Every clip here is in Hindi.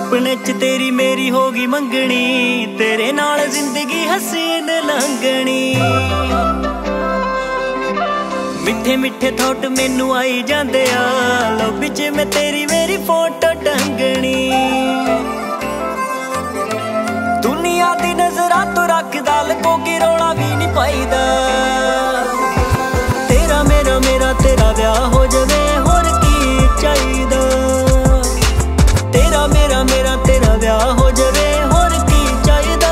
सुपने च तेरी मेरी होगी मंगनी, तेरे नाल जिंदगी हसीन लंघनी। मिठे मिठे थॉट मैनू आई जांदे आ, लॉबी च मैं तेरी मेरी फोटो टंगनी। दुनिया दी नजरां तो रखदा लको कि रौला भी नहीं पाईदा। तेरा मेरा मेरा तेरा ब्याह हो जावे होर की चाहीदा। तेरा मेरा मेरा तेरा ब्याह हो जावे होर की चाहीदा।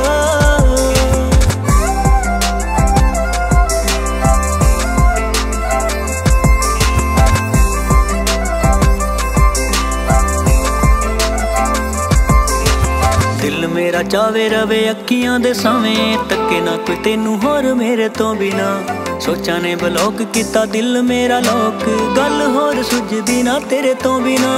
दिल मेरा चावे रवे अखियां दे सावें, तके ना कोई तेनू होर मेरे तो बिना। सोचा ने ब्लॉक किता दिल मेरा लोक, गल होर सुझदी ना तेरे तो बिना।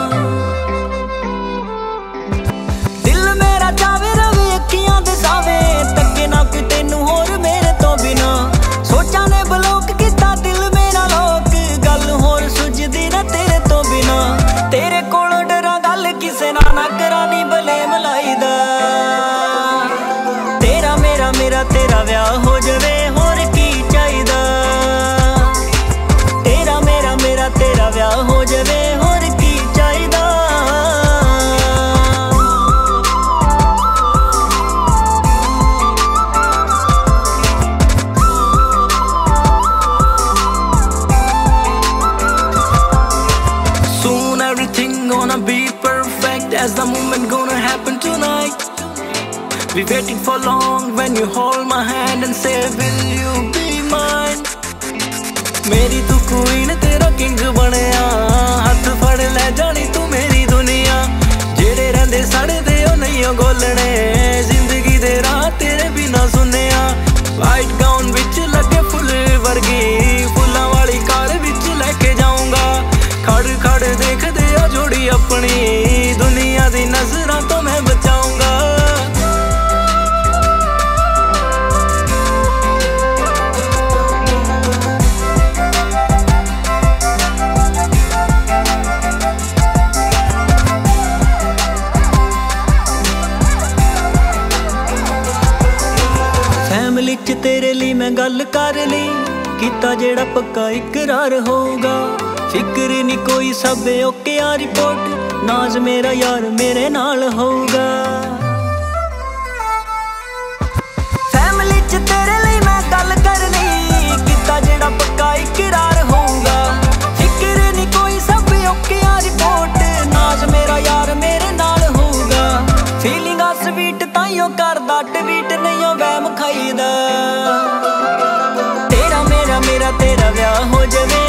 दिल मेरा चावे रवे अखियां दे सावें, तके ना कोई तेनू होर मेरे तो बिना। सोचा ने ब्लॉक किता दिल मेरा लोक, गल होर सुझदी ना तेरे तो बिना। तेरे कोलों डरा गल किसे ना करा नी ब्लेम लाईदा। तेरा मेरा मेरा तेरा ब्याह हो जावे होर की चाहीदा। तेरा मेरा मेरा तेरा ब्याह हो जावे होर की चाहीदा। Soon everything gonna be perfect, as the moment gonna happen tonight. We waiting for long when you hold my hand and say will you be mine. मेरी तू queen तेरा king बनया, हथ फड़ ले जानी तू मेरी दुनिया। जेड़े रहंदे साड़े ते ओ नहीं ओ गोलने, जिंदगी दे राह तेरे बिना सुनिया। वाइट गाउन विच लगे फुल वर्गी, फुल्लां वाली कार विच लेके जाऊंगा। खड़ खड़ देख दे ओ जोड़ी अपनी, दुनिया दी नजरां तो मैं बचाऊंगा। फैमिली च तेरे लिए मैं गल कर ली, किता जेड़ा पक्का इकरार होगा। फिक्र नहीं कोई सब ओके आ रिपोर्ट, नाज मेरा यार मेरे नाल होगा। फैमिली च तेरे लिए मैं गल कर ली, किता जेड़ा पक्का इकरार होगा। फिक्र नहीं कोई सब ओके आ रिपोर्ट, नाज मेरा यार मेरे नाल होगा। फीलिंग स्वीट ताइयों करदा ट्वीट नहीं ओ वैम खाईदा। तेरा मेरा मेरा तेरा ब्याह हो जावे